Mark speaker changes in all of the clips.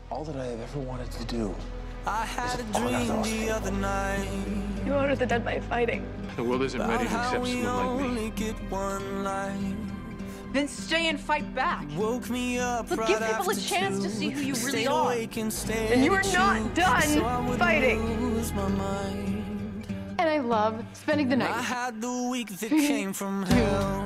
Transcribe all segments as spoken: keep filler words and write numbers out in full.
Speaker 1: All that I have ever wanted to do
Speaker 2: I had a dream the other night.
Speaker 3: You honor the dead by fighting.
Speaker 1: The world isn't ready to accept someone like me.
Speaker 4: Then stay and fight back.
Speaker 2: Woke me up
Speaker 4: Look,
Speaker 2: right
Speaker 4: give people a
Speaker 2: after
Speaker 4: chance
Speaker 2: two.
Speaker 4: to see who you really
Speaker 2: Stayed
Speaker 4: are.
Speaker 2: awake and stared
Speaker 3: And you are
Speaker 2: at
Speaker 3: not
Speaker 2: you,
Speaker 3: done
Speaker 2: so I wouldn't
Speaker 3: fighting.
Speaker 2: lose my mind.
Speaker 3: And I love spending the
Speaker 2: I
Speaker 3: night.
Speaker 2: had the week that came from hell.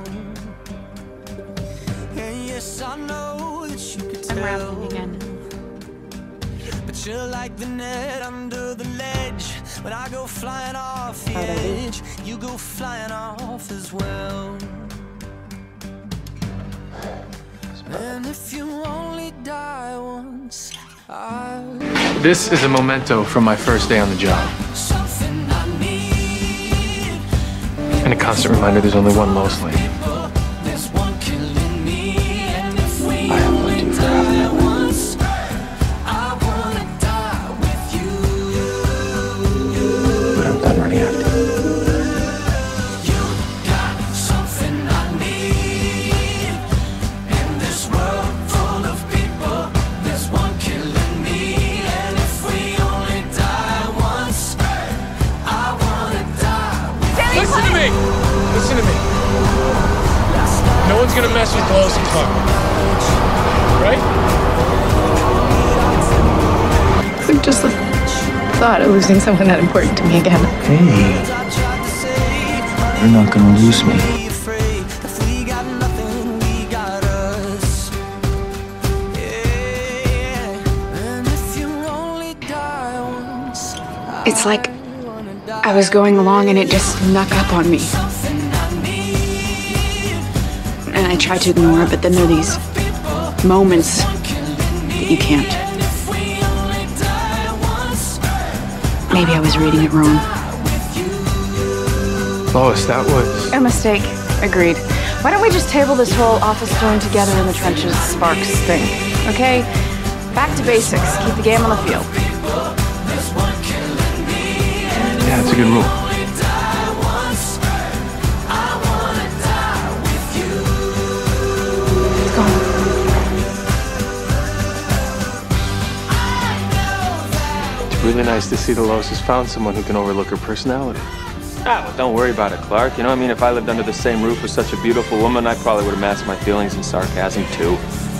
Speaker 2: And yes, I know that you could tell.
Speaker 3: I'm rambling again.
Speaker 2: But you're like the net under the ledge. When I go flying off the edge, you go flying off as well. And if you only die once, I...
Speaker 1: This is a memento from my first day on the job.
Speaker 2: Something I need.
Speaker 1: And a constant reminder there's only one mostly.
Speaker 2: There's one killing me. And if we
Speaker 1: I have loved you for half my life.
Speaker 2: once, I wanna die with you.
Speaker 1: But I'm done running after you.
Speaker 2: You got something I need. In this world full of people, there's one killing me. And if we only die once, I wanna die with you.
Speaker 1: Listen to me! Listen to me. No one's gonna mess with Lois and Clark. Right?
Speaker 3: Like just the thought of losing someone that important to me again.
Speaker 1: Hey, you're not gonna lose me.
Speaker 2: Be afraid. If we got nothing, we got us. Yeah. And if you only die once,
Speaker 3: It's like I was going along and it just snuck up on me.
Speaker 2: something I need.
Speaker 3: And I tried to ignore it, but then there are these moments that you can't.
Speaker 2: And if we only die once,
Speaker 3: Maybe I was reading it wrong.
Speaker 1: Lois, that was...
Speaker 3: A mistake. Agreed. Why don't we just table this whole office join together in the trenches sparks thing? Okay? Back to basics. Keep the game on the field.
Speaker 1: Yeah, it's a good rule.
Speaker 3: Let's go home.
Speaker 1: It's really nice to see that Lois has found someone who can overlook her personality.
Speaker 5: Ah, well, don't worry about it, Clark. You know, I mean, if I lived under the same roof with such a beautiful woman, I probably would have masked my feelings in sarcasm, too.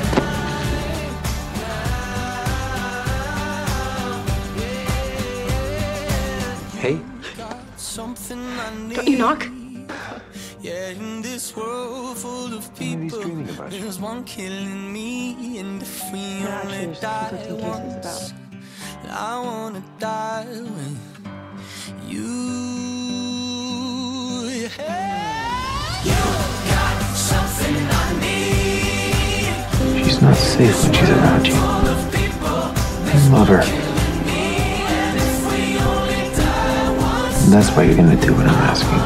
Speaker 1: Hey,
Speaker 2: something I need.
Speaker 3: Don't you knock?
Speaker 2: Yeah, in this world full of
Speaker 1: maybe he's
Speaker 2: people,
Speaker 1: dreaming about you.
Speaker 2: there's one killing me. And if we only die once, I wanna die with you. Yeah. You got something I need.
Speaker 1: she's not safe when she's around you.
Speaker 2: Full of people,
Speaker 1: You love her.
Speaker 2: and if we only die once,
Speaker 1: And that's why you're gonna do what I'm asking.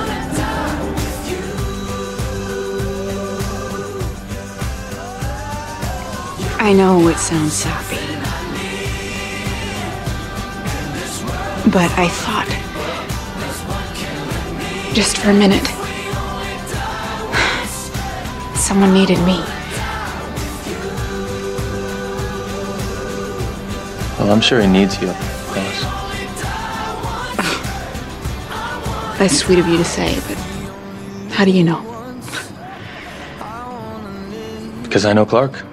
Speaker 3: I know it sounds sappy. But I thought, just for a minute, someone needed me.
Speaker 5: Well, I'm sure he needs you, Lois.
Speaker 3: That's sweet of you to say, but how do you know?
Speaker 5: Because I know Clark.